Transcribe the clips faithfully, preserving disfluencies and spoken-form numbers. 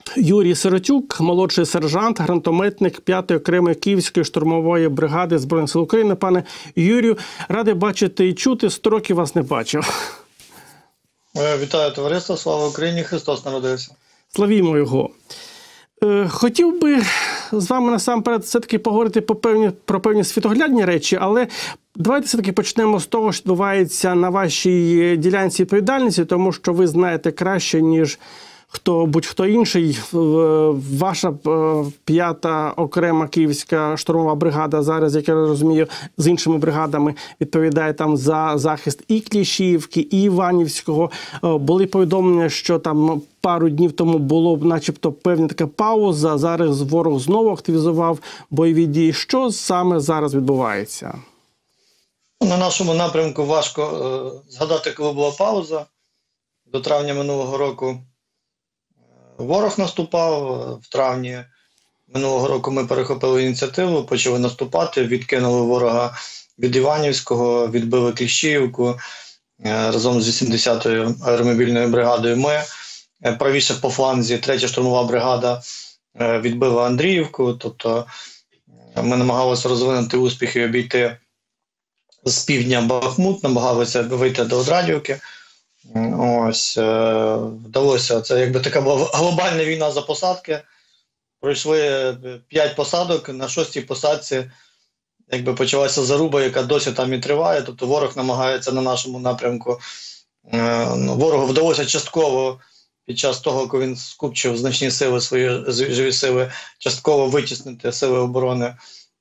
Юрій Сиротюк, молодший сержант, гранатометник п'ятої окремої Київської штурмової бригади Збройних сил України. Пане Юрію, радий бачити і чути, сто років вас не бачив. Вітаю, товариство, слава Україні, Христос народився. Славімо його. Хотів би з вами насамперед все-таки поговорити по певні, про певні світоглядні речі, але давайте все-таки почнемо з того, що відбувається на вашій ділянці відповідальності, тому що ви знаєте краще, ніж хто будь-хто інший. Ваша п'ята окрема Київська штурмова бригада зараз, як я розумію, з іншими бригадами відповідає там за захист і Кліщіївки, і Іванівського. Були повідомлення, що там пару днів тому було начебто певна така пауза, зараз ворог знову активізував бойові дії. Що саме зараз відбувається? На нашому напрямку важко е, згадати, коли була пауза. До травня минулого року ворог наступав, в травні минулого року ми перехопили ініціативу, почали наступати, відкинули ворога від Іванівського, відбили Кліщіївку разом з вісімдесятою аеромобільною бригадою. Ми правіше по фланзі, третя штурмова бригада відбила Андріївку, тобто ми намагалися розвинути успіхи і обійти з півдня Бахмут, намагалися вийти до Одрадівки. Ось, е, вдалося, це якби така була глобальна війна за посадки. Пройшли п'ять посадок, на шостій посадці якби почалася заруба, яка досі там і триває. Тобто ворог намагається на нашому напрямку. Е, ворогу вдалося частково під час того, коли він скупчив значні сили, свої живі сили, частково витіснити сили оборони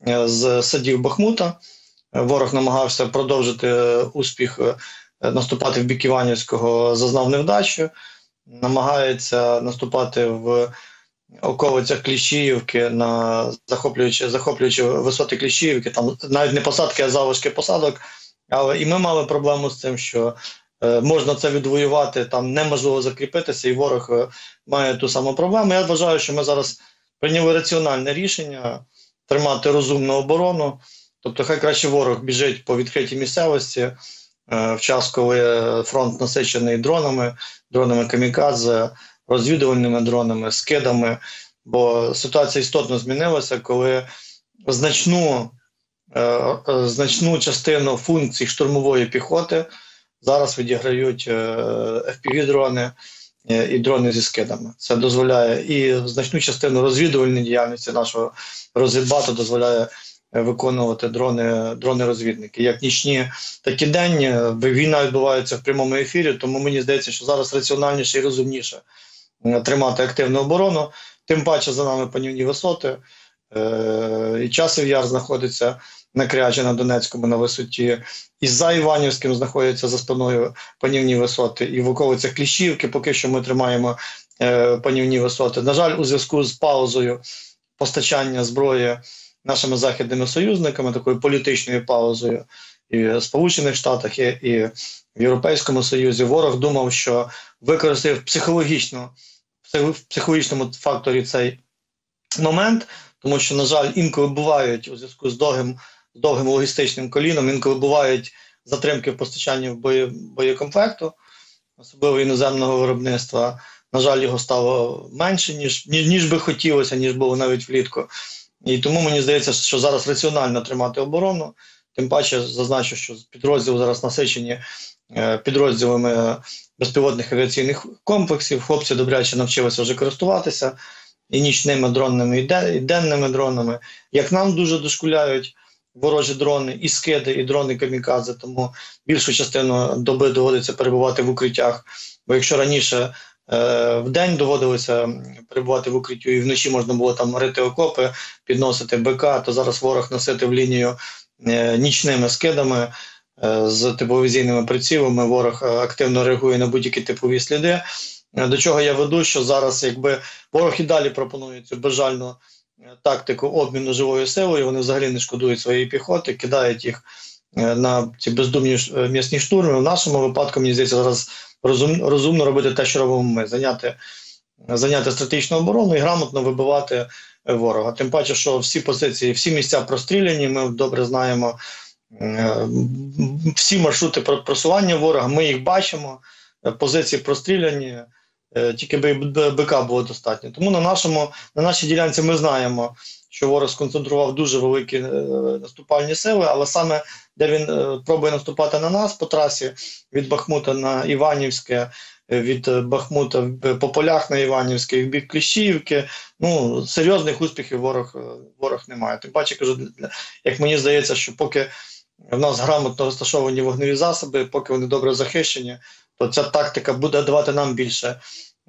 з садів Бахмута. Ворог намагався продовжити успіх, наступати в бік Іванівського, зазнав невдачу, намагається наступати в околицях Кліщіївки, на захоплюючи, захоплюючи висоти Кліщіївки, там навіть не посадки, а залишки посадок. Але і ми мали проблему з тим, що е, можна це відвоювати, там неможливо закріпитися, і ворог е, має ту саму проблему. Я вважаю, що ми зараз прийняли раціональне рішення тримати розумну оборону. Тобто хай краще ворог біжить по відкритій місцевості, в час, коли фронт насичений дронами, дронами камікадзе, розвідувальними дронами, скидами, бо ситуація істотно змінилася, коли значну, е, значну частину функцій штурмової піхоти зараз відіграють е, еф пі ві-дрони е, і дрони зі скидами. Це дозволяє і значну частину розвідувальної діяльності нашого розвідбату дозволяє виконувати дрони, дрони-розвідники. Як нічні, так і денні. Війна відбувається в прямому ефірі, тому мені здається, що зараз раціональніше і розумніше тримати активну оборону. Тим паче за нами панівні висоти. Е, і Часів Яр знаходиться на Крячі, на Донецькому, на висоті. І за Іванівським знаходяться за спиною панівні висоти. І в околицях Кліщівки поки що ми тримаємо е, панівні висоти. На жаль, у зв'язку з паузою постачання зброї нашими західними союзниками, такою політичною паузою і в Сполучених Штатах, і, і в Європейському Союзі, ворог думав, що використав психологічно, в психологічному факторі цей момент, тому що, на жаль, інколи бувають у зв'язку з довгим, з довгим логістичним коліном, інколи бувають затримки в постачанні в бої, боєкомплекту, особливо іноземного виробництва. На жаль, його стало менше, ніж, ніж, ніж би хотілося, ніж було навіть влітку. І тому мені здається, що зараз раціонально тримати оборону. Тим паче зазначу, що підрозділи зараз насичені підрозділами безпілотних авіаційних комплексів. Хлопці добряче навчилися вже користуватися і нічними дронами, і денними дронами. Як нам дуже дошкуляють ворожі дрони, і скиди, і дрони камікадзе, тому більшу частину доби доводиться перебувати в укриттях. Бо якщо раніше в день доводилося перебувати в укриттю, і вночі можна було там рити окопи, підносити БК, то зараз ворог носити в лінію нічними скидами з тепловізійними прицілами. Ворог активно реагує на будь-які теплові сліди. До чого я веду, що зараз якби ворог і далі пропонує цю безжальну тактику обміну живою силою, вони взагалі не шкодують своєї піхоти, кидають їх на ці бездумні м'ясні штурми. В нашому випадку, мені здається, зараз розум, розумно робити те, що робимо ми, зайняти, зайняти стратегічну оборону і грамотно вибивати ворога. Тим паче, що всі позиції, всі місця простріляні, ми добре знаємо всі маршрути просування ворога, ми їх бачимо, позиції простріляні, тільки би бика було достатньо. Тому на, нашому, на нашій ділянці ми знаємо, що ворог сконцентрував дуже великі е, наступальні сили, але саме де він е, пробує наступати на нас по трасі від Бахмута на Іванівське, від Бахмута по полях на Іванівське, в бік Кліщіївки, ну, серйозних успіхів ворог, ворог не має. Тим паче, кажу, як мені здається, що поки в нас грамотно розташовані вогневі засоби, поки вони добре захищені, то ця тактика буде давати нам більше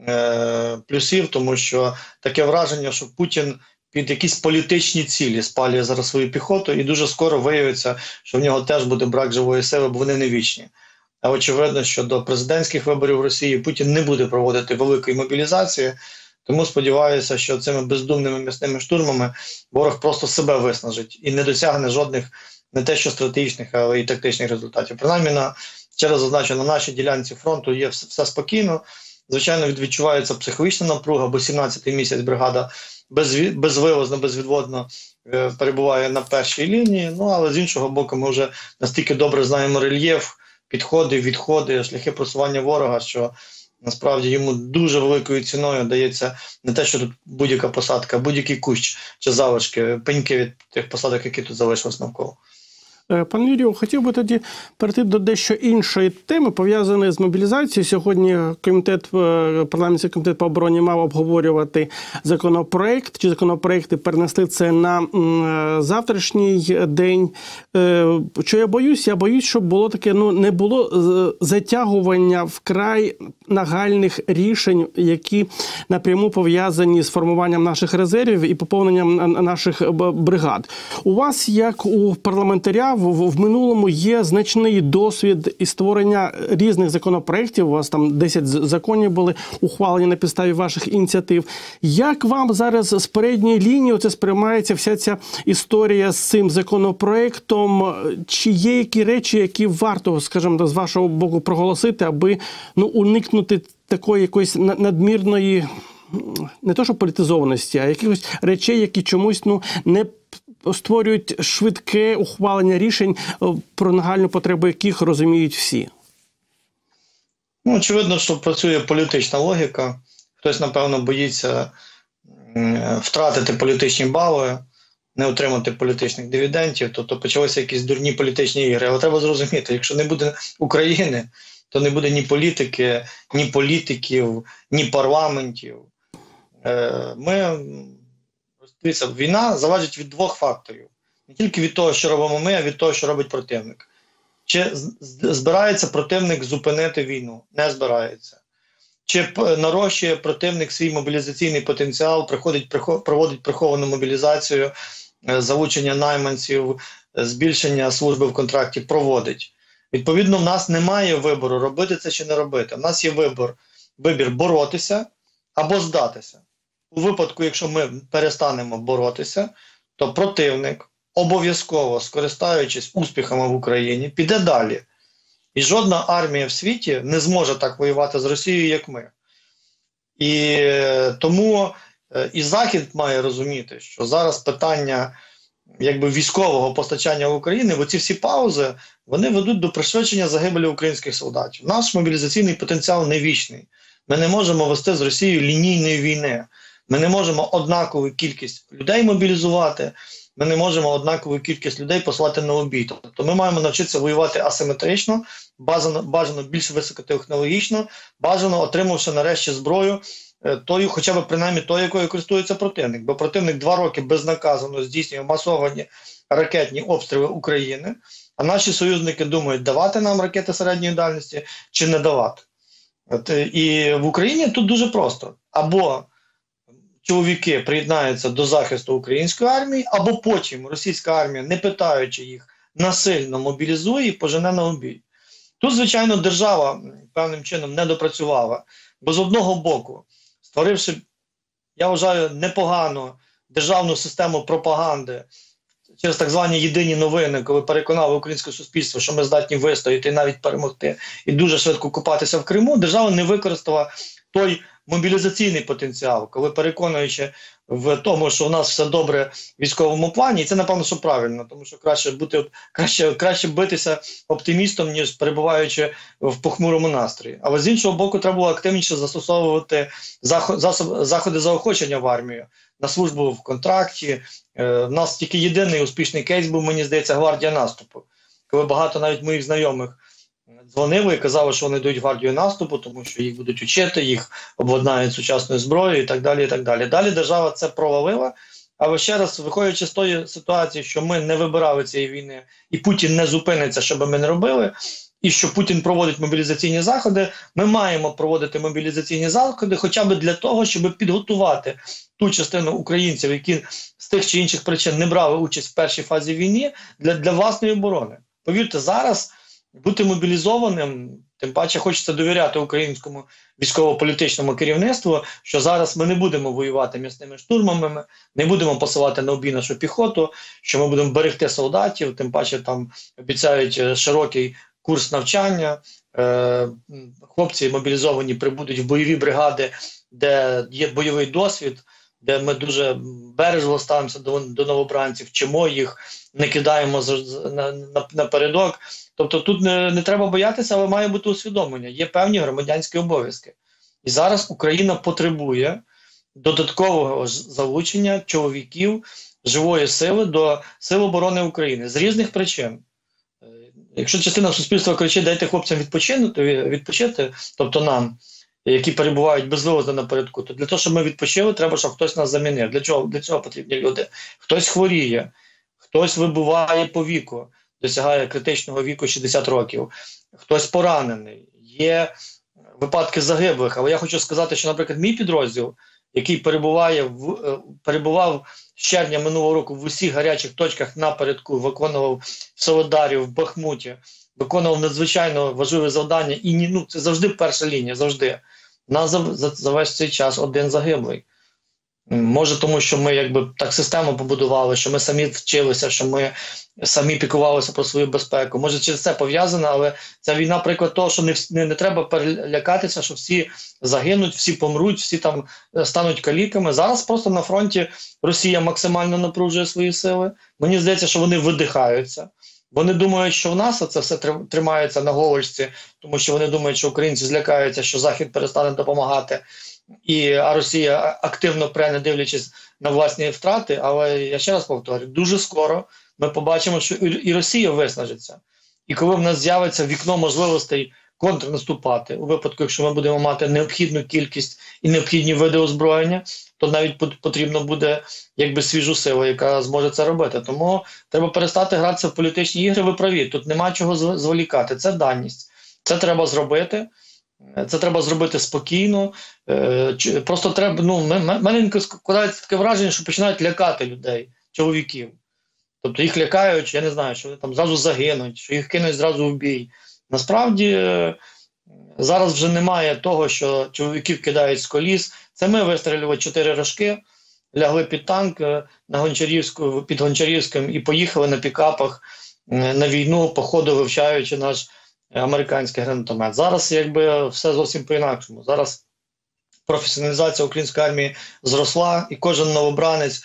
е, плюсів, тому що таке враження, що Путін під якісь політичні цілі спалює зараз свою піхоту, і дуже скоро виявиться, що в нього теж буде брак живої сили, бо вони не вічні. А очевидно, що до президентських виборів в Росії Путін не буде проводити великої мобілізації, тому сподіваюся, що цими бездумними м'ясними штурмами ворог просто себе виснажить і не досягне жодних не те що стратегічних, але й тактичних результатів. Принаймні, на, через зазначу, на нашій ділянці фронту є все, все спокійно. Звичайно, відчувається психологічна напруга, бо сімнадцятий місяць бригада без, безвивозно, безвідводно е, перебуває на першій лінії, ну але з іншого боку ми вже настільки добре знаємо рельєф, підходи, відходи, шляхи просування ворога, що насправді йому дуже великою ціною дається не те, що тут будь-яка посадка, а будь-який кущ чи залишки, пеньки від тих посадок, які тут залишились навколо. Пане Юрію, хотів би тоді перейти до дещо іншої теми, пов'язаної з мобілізацією. Сьогодні комітет, парламентський комітет по обороні мав обговорювати законопроект, чи законопроекти перенесли це на завтрашній день. Що я боюсь? Я боюсь, щоб було таке, ну, не було затягування вкрай нагальних рішень, які напряму пов'язані з формуванням наших резервів і поповненням наших бригад. У вас, як у парламентаря, В, в минулому є значний досвід із створення різних законопроєктів. У вас там десять законів були ухвалені на підставі ваших ініціатив. Як вам зараз з передньої лінії оце сприймається вся ця історія з цим законопроєктом? Чи є які речі, які варто, скажімо, з вашого боку проголосити, аби, ну, уникнути такої якоїсь надмірної, не то що політизованості, а якихось речей, які чомусь, ну, не створюють швидке ухвалення рішень, про нагальну потребу яких розуміють всі? Ну, очевидно, що працює політична логіка. Хтось, напевно, боїться втратити політичні бали, не отримати політичних дивідендів, тобто почалися якісь дурні політичні ігри. Але треба зрозуміти, якщо не буде України, то не буде ні політики, ні політиків, ні парламентів. Ми... Дивіться, війна залежить від двох факторів. Не тільки від того, що робимо ми, а від того, що робить противник. Чи збирається противник зупинити війну? Не збирається. Чи нарощує противник свій мобілізаційний потенціал, приходить, проводить приховану мобілізацію, залучення найманців, збільшення служби в контракті? Проводить. Відповідно, в нас немає вибору, робити це чи не робити. В нас є вибір, вибір боротися або здатися. У випадку, якщо ми перестанемо боротися, то противник обов'язково, скористаючись успіхами в Україні, піде далі. І жодна армія в світі не зможе так воювати з Росією, як ми. І тому і Захід має розуміти, що зараз питання якби військового постачання України, оці всі паузи, вони ведуть до пришвидшення загибелі українських солдатів. Наш мобілізаційний потенціал не вічний. Ми не можемо вести з Росією лінійної війни. Ми не можемо однакову кількість людей мобілізувати, ми не можемо однакову кількість людей послати на обій. Тобто ми маємо навчитися воювати асиметрично, бажано, бажано більш високотехнологічно, бажано отримавши нарешті зброю, тою, хоча б принаймні тою, якою користується противник. Бо противник два роки безнаказано здійснює масовані ракетні обстріли України, а наші союзники думають, давати нам ракети середньої дальності чи не давати. От, і в Україні тут дуже просто. Або чоловіки приєднаються до захисту української армії, або потім російська армія, не питаючи їх, насильно мобілізує і пожене на обій. Тут, звичайно, держава певним чином не допрацювала, бо з одного боку, створивши, я вважаю, непогану державну систему пропаганди через так звані єдині новини, коли переконали українське суспільство, що ми здатні вистояти і навіть перемогти, і дуже швидко купатися в Криму, держава не використала той мобілізаційний потенціал, коли переконуючи в тому, що у нас все добре в військовому плані, і це, напевно, що правильно, тому що краще бути краще, краще битися оптимістом, ніж перебуваючи в похмурому настрої. Але з іншого боку, треба було активніше застосовувати заход, засоб, заходи заохочення в армію, на службу в контракті. Е, в нас тільки єдиний успішний кейс був, мені здається, гвардія наступу, коли багато навіть моїх знайомих дзвонили і казали, що вони йдуть в гвардію наступу, тому що їх будуть учити, їх обладнають сучасною зброєю і так далі, і так далі. Далі держава це провалила, але ще раз, виходячи з тої ситуації, що ми не вибирали цієї війни, і Путін не зупиниться, що би ми не робили, і що Путін проводить мобілізаційні заходи, ми маємо проводити мобілізаційні заходи хоча б для того, щоб підготувати ту частину українців, які з тих чи інших причин не брали участь в першій фазі війни, для, для власної оборони. Повірте, зараз бути мобілізованим, тим паче хочеться довіряти українському військово-політичному керівництву, що зараз ми не будемо воювати м'ясними штурмами, ми не будемо посилати на обій нашу піхоту, що ми будемо берегти солдатів, тим паче там обіцяють широкий курс навчання, е, хлопці мобілізовані прибудуть в бойові бригади, де є бойовий досвід, де ми дуже бережливо ставимося до, до новобранців, вчимо їх, не кидаємо на, на, напередок. Тобто тут не, не треба боятися, але має бути усвідомлення. Є певні громадянські обов'язки. І зараз Україна потребує додаткового залучення чоловіків, живої сили до Сил оборони України з різних причин. Якщо частина суспільства кричить, дайте хлопцям відпочинути, відпочити, тобто нам, які перебувають безвилазно напередку, то для того, щоб ми відпочили, треба, щоб хтось нас замінив. Для чого? Для цього потрібні люди. Хтось хворіє, хтось вибуває по віку, досягає критичного віку шістдесят років, хтось поранений, є випадки загиблих. Але я хочу сказати, що, наприклад, мій підрозділ, який перебуває в, перебував з червня минулого року в усіх гарячих точках напередку, виконував в Солидарі, в Бахмуті, виконував надзвичайно важливе завдання, і ну, це завжди перша лінія, завжди. У нас за, за, за весь цей час один загиблий. Може тому, що ми якби так систему побудували, що ми самі вчилися, що ми самі піклувалися про свою безпеку. Може через це пов'язано, але ця війна приклад того, що не, не, не треба перелякатися, що всі загинуть, всі помруть, всі там стануть каліками. Зараз просто на фронті Росія максимально напружує свої сили. Мені здається, що вони видихаються. Вони думають, що в нас це все тримається на голочці, тому що вони думають, що українці злякаються, що Захід перестане допомагати, і, а Росія активно пре, не дивлячись на власні втрати. Але я ще раз повторюю, дуже скоро ми побачимо, що і Росія виснажиться. І коли в нас з'явиться вікно можливостей контрнаступати, у випадку, якщо ми будемо мати необхідну кількість і необхідні види озброєння, то навіть потрібно буде якби свіжу силу, яка зможе це робити. Тому треба перестати гратися в політичні ігри, ви праві, тут нема чого зволікати, це даність. Це треба зробити, це треба зробити спокійно. Просто треба, ну, мене складається таке враження, що починають лякати людей, чоловіків. Тобто їх лякають, я не знаю, що вони там зразу загинуть, що їх кинуть зразу в бій. Насправді, зараз вже немає того, що чоловіків кидають з коліс. Це ми вистрілювали чотири рожки, лягли під танк на Гончарівську, під Гончарівським і поїхали на пікапах на війну, по ходу вивчаючи наш американський гранатомет. Зараз якби все зовсім по-інакшому. Зараз професіоналізація української армії зросла, і кожен новобранець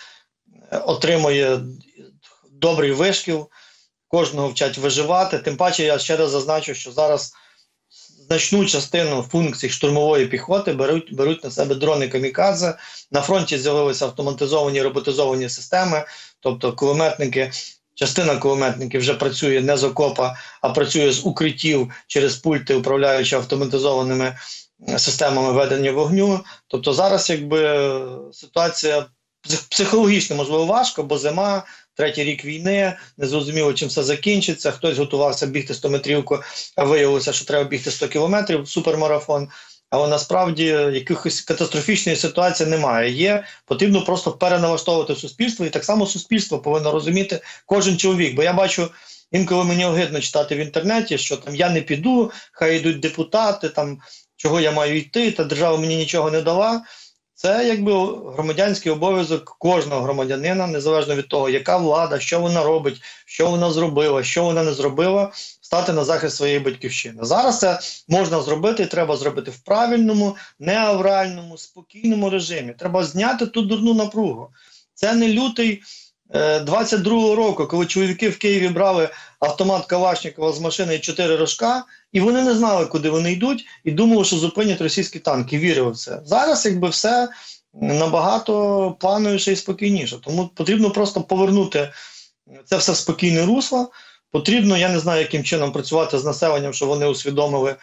отримує добрий вишкіл, кожного вчать виживати. Тим паче, я ще раз зазначу, що зараз значну частину функцій штурмової піхоти беруть, беруть на себе дрони камікадзе. На фронті з'явилися автоматизовані, роботизовані системи, тобто кулеметники, частина кулеметників вже працює не з окопа, а працює з укриттів через пульти, управляючи автоматизованими системами ведення вогню. Тобто зараз якби ситуація психологічно, можливо, важко, бо зима, третій рік війни, незрозуміло, чим все закінчиться. Хтось готувався бігти сто-метрівку, а виявилося, що треба бігти сто кілометрів, супермарафон. Але насправді якихось катастрофічної ситуації немає. Є, потрібно просто переналаштовувати суспільство, і так само суспільство повинно розуміти кожен чоловік. Бо я бачу, інколи мені огидно читати в інтернеті, що там я не піду, хай йдуть депутати, там чого я маю йти, та держава мені нічого не дала. Це якби громадянський обов'язок кожного громадянина, незалежно від того, яка влада, що вона робить, що вона зробила, що вона не зробила, стати на захист своєї батьківщини. Зараз це можна зробити і треба зробити в правильному, неавральному, спокійному режимі. Треба зняти ту дурну напругу. Це не лютий двадцять другого року, коли чоловіки в Києві брали автомат Калашникова з машини і чотири рожка, і вони не знали, куди вони йдуть, і думали, що зупинять російські танки, вірили в це. Зараз якби все набагато плановіше і спокійніше. Тому потрібно просто повернути це все в спокійне русло. Потрібно, я не знаю, яким чином працювати з населенням, щоб вони усвідомили,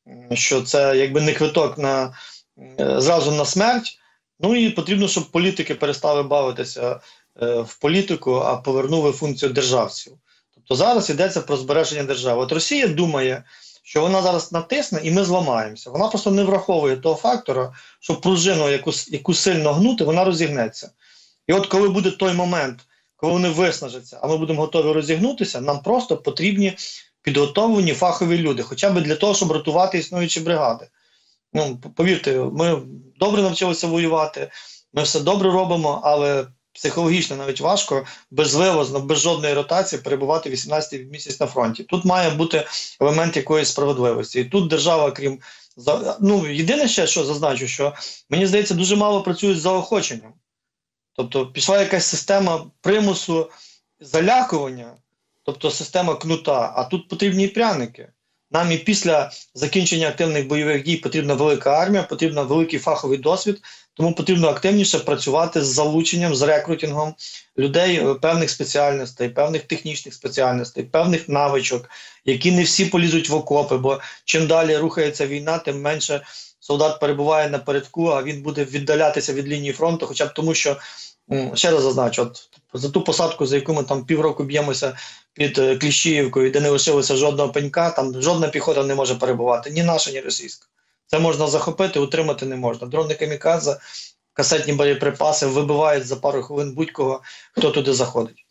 що це якби не квиток на, зразу на смерть. Ну і потрібно, щоб політики перестали бавитися в політику, а повернули функцію державців. Тобто зараз йдеться про збереження держави. От Росія думає, що вона зараз натисне і ми зламаємося. Вона просто не враховує того фактора, що пружину, яку, яку сильно гнути, вона розігнеться. І от коли буде той момент, коли вони виснажаться, а ми будемо готові розігнутися, нам просто потрібні підготовлені фахові люди, хоча б для того, щоб рятувати існуючі бригади. Ну, повірте, ми добре навчилися воювати, ми все добре робимо, але психологічно навіть важко, безвивозно, без жодної ротації перебувати вісімнадцятий місяць на фронті. Тут має бути елемент якоїсь справедливості. І тут держава, крім... Ну, єдине ще, що зазначу, що, мені здається, дуже мало працюють з заохоченням. Тобто пішла якась система примусу, залякування, тобто система кнута, а тут потрібні і пряники. Нам і після закінчення активних бойових дій потрібна велика армія, потрібен великий фаховий досвід, тому потрібно активніше працювати з залученням, з рекрутингом людей певних спеціальностей, певних технічних спеціальностей, певних навичок, які не всі полізуть в окопи, бо чим далі рухається війна, тим менше солдат перебуває напередку, а він буде віддалятися від лінії фронту, хоча б тому, що, ще раз зазначу, от, за ту посадку, за яку ми там півроку б'ємося під Кліщіївкою, де не лишилося жодного пенька, там жодна піхота не може перебувати, ні наша, ні російська. Це можна захопити, утримати не можна. Дрони камікадзе, касетні боєприпаси вибивають за пару хвилин будь-кого, хто туди заходить.